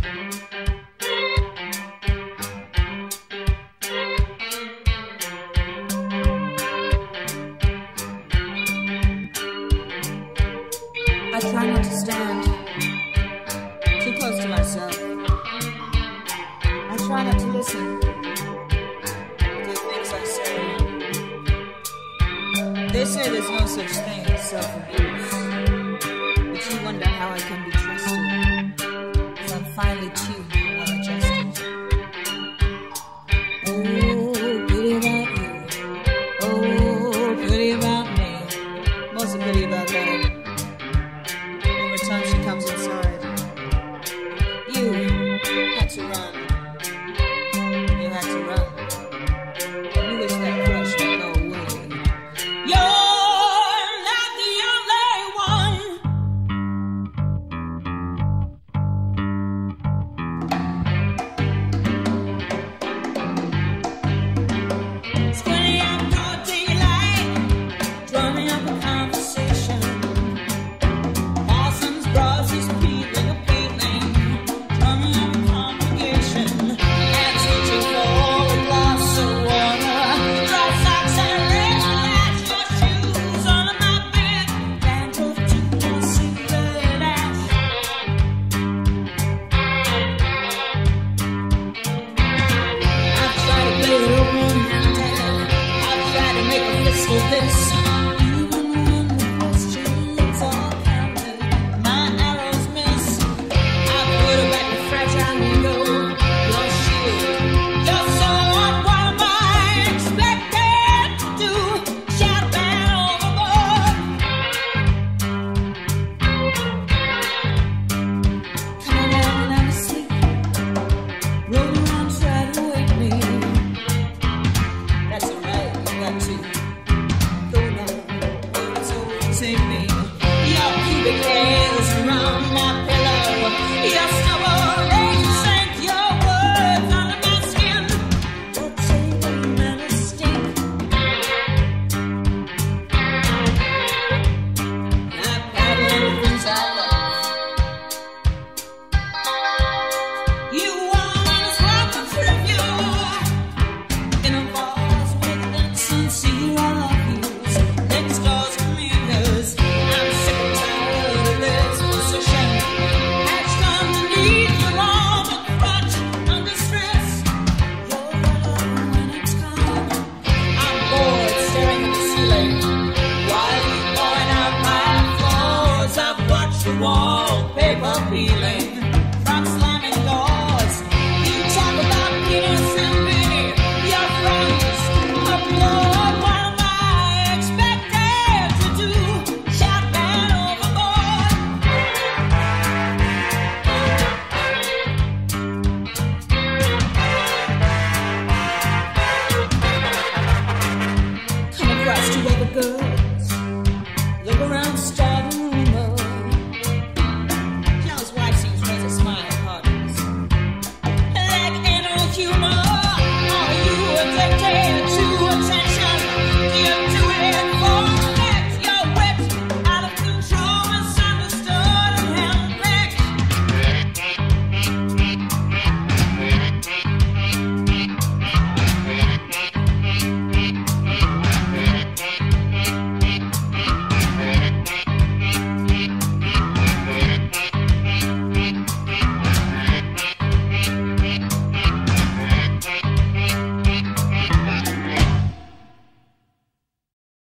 I try not to stand too close to myself. I try not to listen to the things I say. They say there's no such thing as self-abuse, but you wonder how I can be trusted, 'cause I'm finely tuned and well adjusted. Oh, pity about you. Oh, pity about me. Mostly pity about that. Every time she comes inside, you had to run. You had to run. You wish that crush would go away. You're not the only one. Squinting out broad daylight, drumming up a conversation. Parsons Bros is peeling, drumming up a congregation. And searching for a glass of water. Dry socks and red flats, your shoes under my bed. Dan drove to Tennessee, red ash. I've tried to play it open-handed. I've tried to make a fist of this. Even when the questions are counted, my arrows miss. I put her back to fragile ego. Your shield, your sword. What am I expected to do? Shout down overboard. Come around when I'm asleep. Roll around, try to wake me. That's alright, you got to go now. So save me. Your pubic hairs around my pillow. Your stubble legs sank your words under my skin. That same man of stink. I paddle in the things I love. You always welcome trivial. In a vase with insincere I love yous. Next door's commuters. I'm sick and tired of this position. Hatched underneath your arm, a crutch under stress. You're alone when it's gone. I'm bored staring at the ceiling while you point out my flaws. I've watched the wallpaper peeling.